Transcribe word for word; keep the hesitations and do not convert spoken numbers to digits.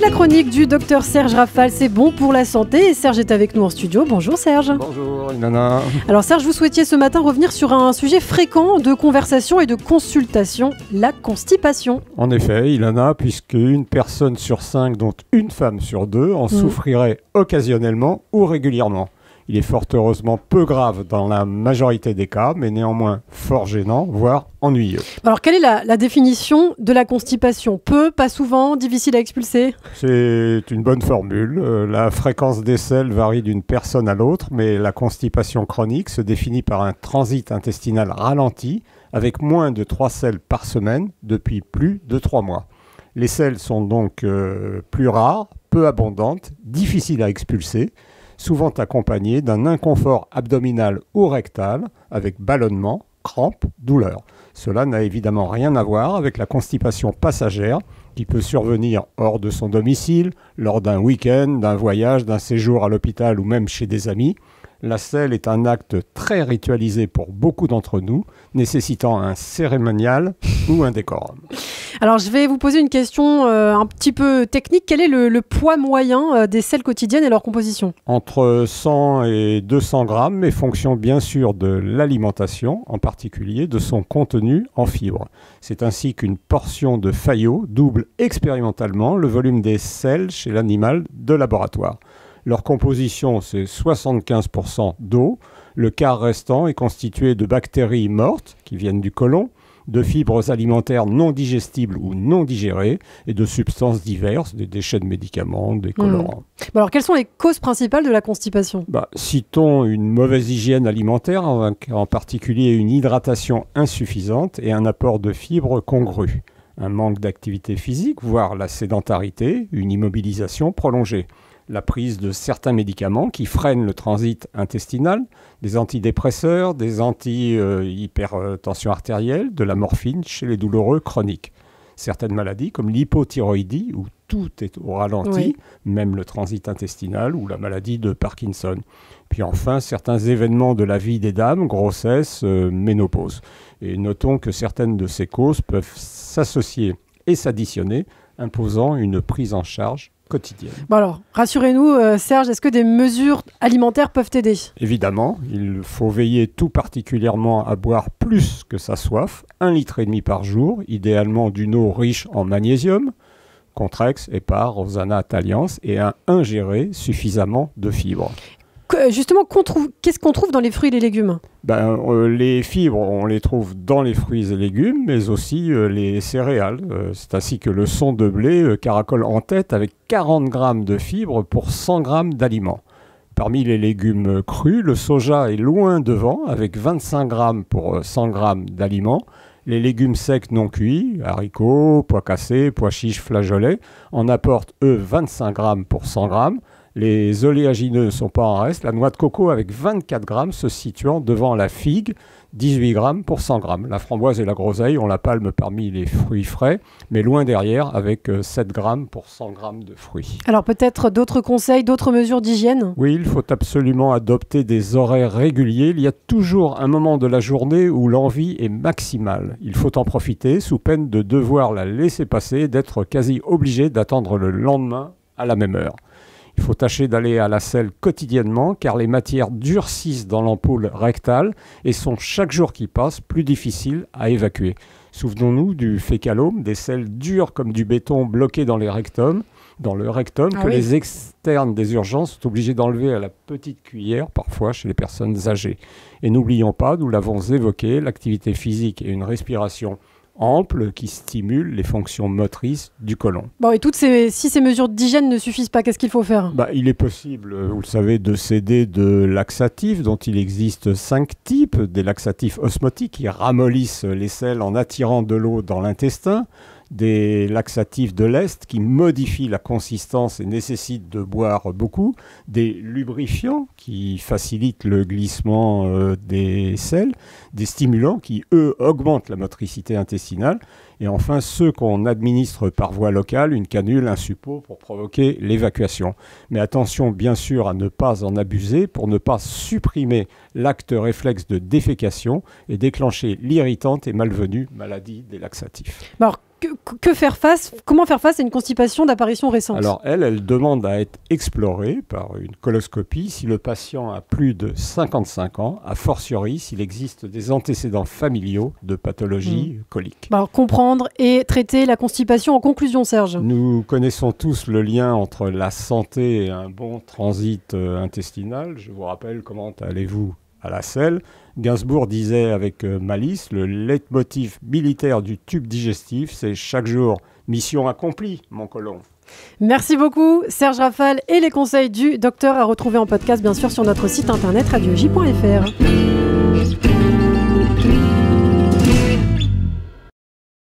la chronique du docteur Serge Rafal, c'est bon pour la santé. Et Serge est avec nous en studio. Bonjour Serge. Bonjour Ilana. Alors Serge, vous souhaitiez ce matin revenir sur un sujet fréquent de conversation et de consultation, la constipation. En effet, Ilana, puisque une personne sur cinq, dont une femme sur deux, en mmh. souffrirait occasionnellement ou régulièrement. Il est fort heureusement peu grave dans la majorité des cas, mais néanmoins fort gênant, voire ennuyeux. Alors, quelle est la, la définition de la constipation? Peu, pas souvent, difficile à expulser? C'est une bonne formule. Euh, la fréquence des selles varie d'une personne à l'autre, mais la constipation chronique se définit par un transit intestinal ralenti, avec moins de trois selles par semaine depuis plus de trois mois. Les selles sont donc euh, plus rares, peu abondantes, difficiles à expulser, souvent accompagné d'un inconfort abdominal ou rectal avec ballonnement, crampes, douleurs. Cela n'a évidemment rien à voir avec la constipation passagère qui peut survenir hors de son domicile, lors d'un week-end, d'un voyage, d'un séjour à l'hôpital ou même chez des amis. La selle est un acte très ritualisé pour beaucoup d'entre nous, nécessitant un cérémonial ou un décorum. Alors, je vais vous poser une question euh, un petit peu technique. Quel est le, le poids moyen euh, des selles quotidiennes et leur composition? Entre cent et deux cents grammes, mais fonction bien sûr de l'alimentation, en particulier de son contenu en fibres. C'est ainsi qu'une portion de Fayot double expérimentalement le volume des selles chez l'animal de laboratoire. Leur composition, c'est soixante-quinze pour cent d'eau. Le quart restant est constitué de bactéries mortes qui viennent du côlon, de fibres alimentaires non digestibles ou non digérées et de substances diverses, des déchets de médicaments, des colorants. Mmh. Bon alors, quelles sont les causes principales de la constipation? bah, Citons une mauvaise hygiène alimentaire, en, en particulier une hydratation insuffisante et un apport de fibres congru. Un manque d'activité physique, voire la sédentarité, une immobilisation prolongée. La prise de certains médicaments qui freinent le transit intestinal, des antidépresseurs, des anti-hypertension artérielle, de la morphine chez les douloureux chroniques. Certaines maladies comme l'hypothyroïdie, où tout est au ralenti, oui. même le transit intestinal ou la maladie de Parkinson. Puis enfin, certains événements de la vie des dames, grossesse, euh, ménopause. Et notons que certaines de ces causes peuvent s'associer et s'additionner, imposant une prise en charge quotidienne. Bon alors, rassurez-nous, euh, Serge, est-ce que des mesures alimentaires peuvent aider? Évidemment, il faut veiller tout particulièrement à boire plus que sa soif, un litre et demi par jour, idéalement d'une eau riche en magnésium, Contrex, Épar, Rosana, Taliance, et à ingérer suffisamment de fibres. Justement, qu'on trouve, qu'est-ce qu'on trouve dans les fruits et les légumes? ben, euh, Les fibres, on les trouve dans les fruits et légumes, mais aussi euh, les céréales. Euh, c'est ainsi que le son de blé euh, caracole en tête avec quarante grammes de fibres pour cent grammes d'aliments. Parmi les légumes crus, le soja est loin devant avec vingt-cinq grammes pour cent grammes d'aliments. Les légumes secs non cuits, haricots, pois cassés, pois chiches, flageolets, en apportent eux vingt-cinq grammes pour cent grammes. Les oléagineux ne sont pas en reste. La noix de coco avec vingt-quatre grammes se situant devant la figue, dix-huit grammes pour cent grammes. La framboise et la groseille ont la palme parmi les fruits frais, mais loin derrière avec sept grammes pour cent grammes de fruits. Alors peut-être d'autres conseils, d'autres mesures d'hygiène? Oui, il faut absolument adopter des horaires réguliers. Il y a toujours un moment de la journée où l'envie est maximale. Il faut en profiter sous peine de devoir la laisser passer, d'être quasi obligé d'attendre le lendemain à la même heure. Il faut tâcher d'aller à la selle quotidiennement car les matières durcissent dans l'ampoule rectale et sont chaque jour qui passe plus difficiles à évacuer. Souvenons-nous du fécalome, des selles dures comme du béton bloquées dans les rectums, dans le rectum ah que oui. les externes des urgences sont obligés d'enlever à la petite cuillère, parfois chez les personnes âgées. Et n'oublions pas, nous l'avons évoqué, l'activité physique et une respiration ample qui stimule les fonctions motrices du côlon. Bon, et toutes ces, si ces mesures d'hygiène ne suffisent pas, qu'est-ce qu'il faut faire? bah, Il est possible, vous le savez, de s'aider de laxatifs dont il existe cinq types. Des laxatifs osmotiques qui ramollissent les selles en attirant de l'eau dans l'intestin. Des laxatifs de lest qui modifient la consistance et nécessitent de boire beaucoup, des lubrifiants qui facilitent le glissement euh, des selles, des stimulants qui, eux, augmentent la motricité intestinale, et enfin ceux qu'on administre par voie locale, une canule, un suppôt pour provoquer l'évacuation. Mais attention bien sûr à ne pas en abuser pour ne pas supprimer l'acte réflexe de défécation et déclencher l'irritante et malvenue maladie des laxatifs. Alors, que, que faire face, comment faire face à une constipation d'apparition récente? Alors elle, elle demande à être explorée par une coloscopie si le patient a plus de cinquante-cinq ans, a fortiori s'il existe des antécédents familiaux de pathologie mmh. colique. Bah, comprendre et traiter la constipation en conclusion, Serge. Nous connaissons tous le lien entre la santé et un bon transit euh, intestinal. Je vous rappelle comment allez-vous à la selle. Gainsbourg disait avec euh, malice, le leitmotiv militaire du tube digestif, c'est chaque jour mission accomplie, mon colon. Merci beaucoup, Serge Rafal, et les conseils du docteur à retrouver en podcast, bien sûr, sur notre site internet radio j point f r.